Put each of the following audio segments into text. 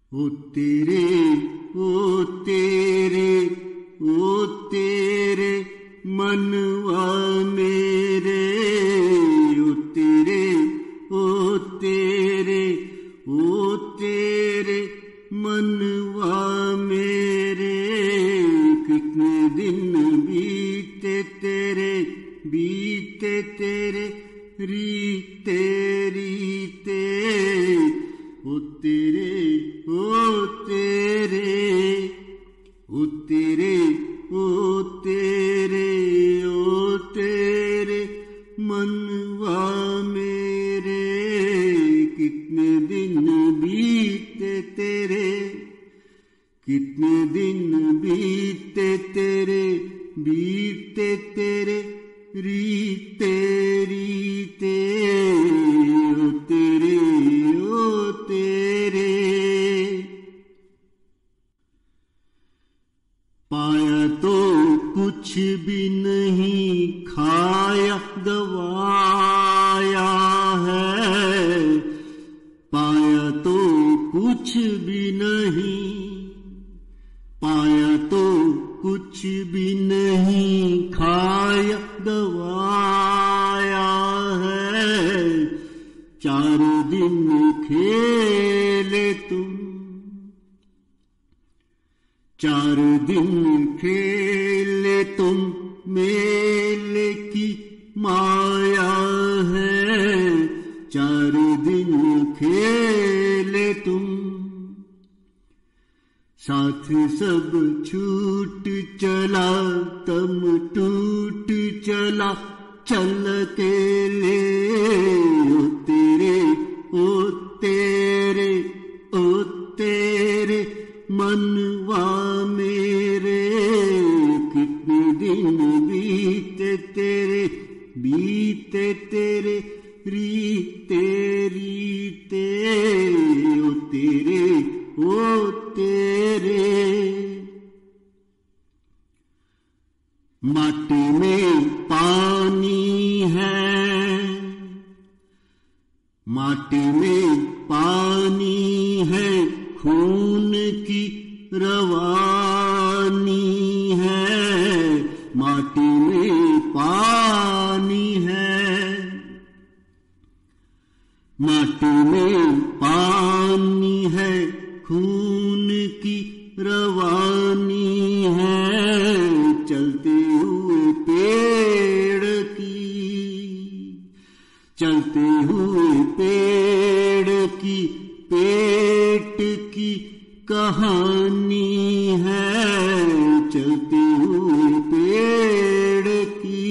ओ तेरे ओ तेरे ओ तेरे मनवा मेरे, ओ तेरे ओ तेरे ओ तेरे मनवा मेरे। कितने दिन बीते तेरे रीते रीते, ओ तेरे ओ तेरे ओ तेरे ओ तेरे ओ तेरे मनवा मेरे। कितने दिन बीते तेरे, कितने दिन बीते तेरे रीते रीते, ओ तेरे ओ तेरे। पाया तो कुछ भी नहीं, खाया गवाया है। पाया तो कुछ भी नहीं, पाया तो कुछ भी नहीं, खाया गवाया है। 4 दिन खेले तुम, 4 दिन खेले तुम, मेले की माया है। 4 दिन खेले तुम, साथ सब छूट चला, तम टूट चला, चल अकेले। ओ तेरे ओ तेरे ओ तेरे मनवा मेरे। कितने दिन बीते तेरे रीते रीते, ओ तेरे ओ तेरे। माटी में पानी है, माटी में पानी है, खून की रवानी है। माटी में पानी है, माटी में पानी है, खून की रवानी है। चलते हुए पेड़ की, चलते हुए पेड़ की, पेट की कहानी है। चलते हुए पेड़ की,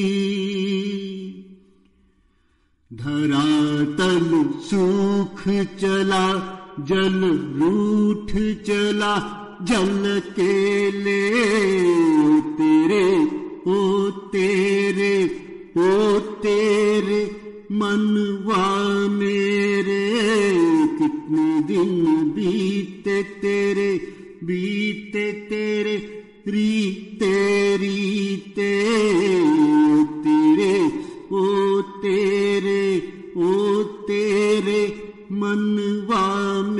धरातल सूख चला, जल रूठ चला, जल केले। ओ तेरे ओ तेरे ओ तेरे मनवा मेरे। कितने दिन बीते तेरे रीते रीते, ओ तेरे ओ तेरे ओ तेरे मनवा